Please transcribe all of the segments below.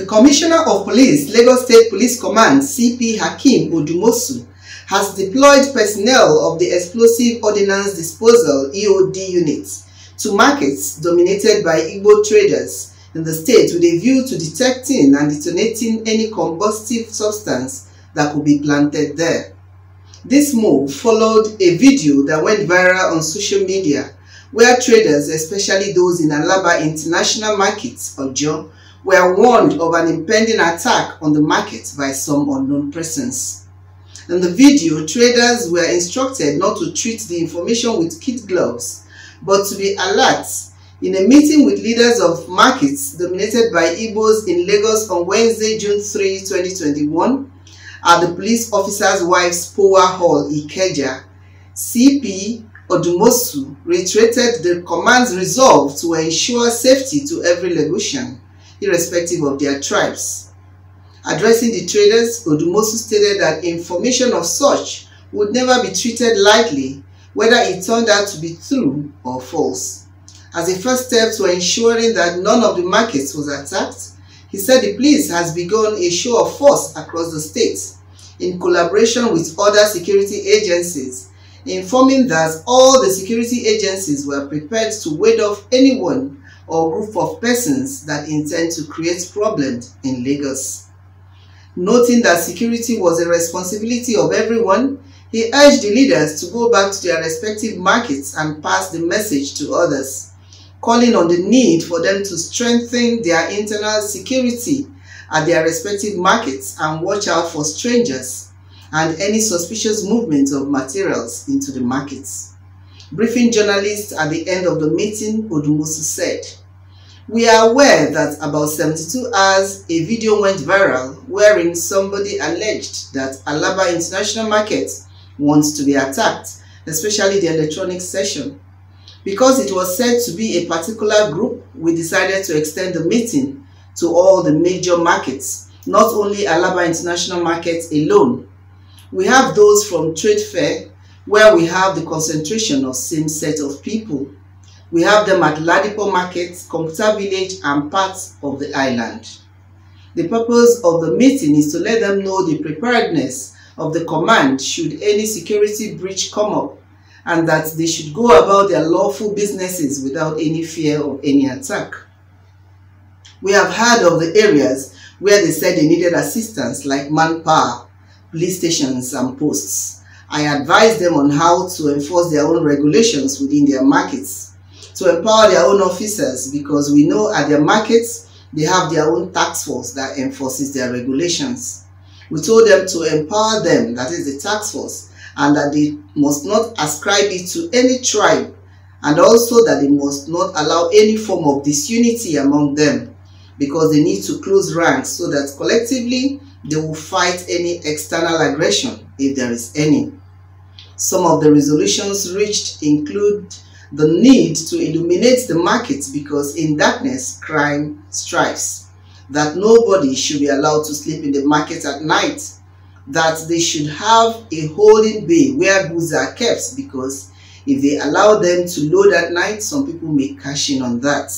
Commissioner of Police, Lagos State Police Command, CP Hakeem Odumosu, has deployed personnel of the Explosive Ordnance Disposal EOD units to markets dominated by Igbo traders in the state with a view to detecting and detonating any combustive substance that could be planted there. This move followed a video that went viral on social media where traders, especially those in Alaba International Market, Ojo, were warned of an impending attack on the market by some unknown persons. In the video, traders were instructed not to treat the information with kid gloves, but to be alert. In a meeting with leaders of markets dominated by Igbos in Lagos on Wednesday, June 3, 2021, at the police officer's wife's Power Hall, Ikeja, CP Odumosu reiterated the command's resolve to ensure safety to every Lagosian, irrespective of their tribes. Addressing the traders, Odumosu stated that information of such would never be treated lightly, whether it turned out to be true or false. As a first step to ensuring that none of the markets was attacked, he said the police has begun a show of force across the state in collaboration with other security agencies, informing that all the security agencies were prepared to ward off anyone or group of persons that intend to create problems in Lagos. Noting that security was a responsibility of everyone, he urged the leaders to go back to their respective markets and pass the message to others, calling on the need for them to strengthen their internal security at their respective markets and watch out for strangers and any suspicious movement of materials into the markets. Briefing journalists at the end of the meeting, Odumosu said, "We are aware that about 72 hours a video went viral wherein somebody alleged that Alaba International Market wants to be attacked, especially the electronics section. Because it was said to be a particular group, we decided to extend the meeting to all the major markets, not only Alaba International Market alone. We have those from Trade Fair, where we have the concentration of same set of people. We have them at Ladipo Market, Computer Village, and parts of the island. The purpose of the meeting is to let them know the preparedness of the command should any security breach come up, and that they should go about their lawful businesses without any fear of any attack. We have heard of the areas where they said they needed assistance, like manpower, police stations, and posts. I advised them on how to enforce their own regulations within their markets, to empower their own officers, because we know at their markets they have their own task force that enforces their regulations. We told them to empower them, that is the task force, and that they must not ascribe it to any tribe, and also that they must not allow any form of disunity among them, because they need to close ranks so that collectively they will fight any external aggression if there is any. Some of the resolutions reached include the need to illuminate the markets, because in darkness crime strives, that nobody should be allowed to sleep in the market at night, that they should have a holding bay where goods are kept, because if they allow them to load at night, some people may cash in on that.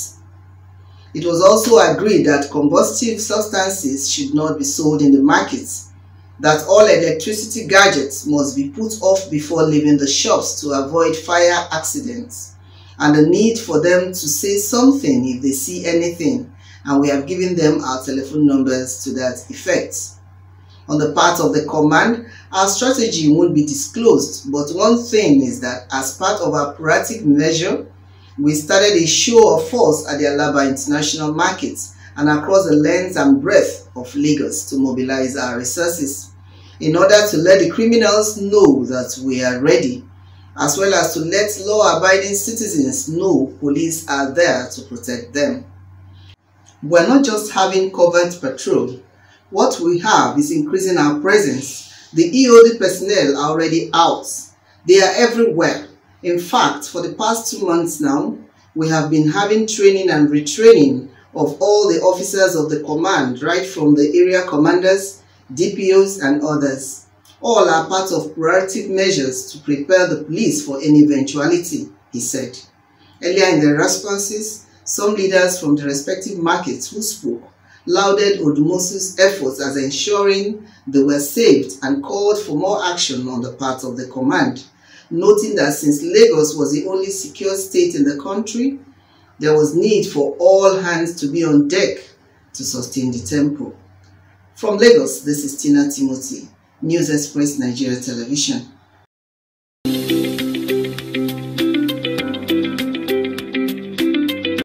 It was also agreed that combustive substances should not be sold in the markets, that all electricity gadgets must be put off before leaving the shops to avoid fire accidents, and the need for them to say something if they see anything, and we have given them our telephone numbers to that effect. On the part of the command, our strategy won't be disclosed, but one thing is that as part of our proactive measure, we started a show of force at the Alaba International Market and across the length and breadth of Lagos to mobilize our resources in order to let the criminals know that we are ready, as well as to let law-abiding citizens know police are there to protect them. We're not just having covert patrol. What we have is increasing our presence. The EOD personnel are already out. They are everywhere. In fact, for the past 2 months now, we have been having training and retraining of all the officers of the command, right from the area commanders, DPOs, and others. All are part of proactive measures to prepare the police for any eventuality, he said. Earlier in their responses, some leaders from the respective markets who spoke lauded Odumosu's efforts as ensuring they were saved and called for more action on the part of the command, noting that since Lagos was the only secure state in the country, there was need for all hands to be on deck to sustain the tempo. From Lagos, this is Tina Timothy, News Express Nigeria Television.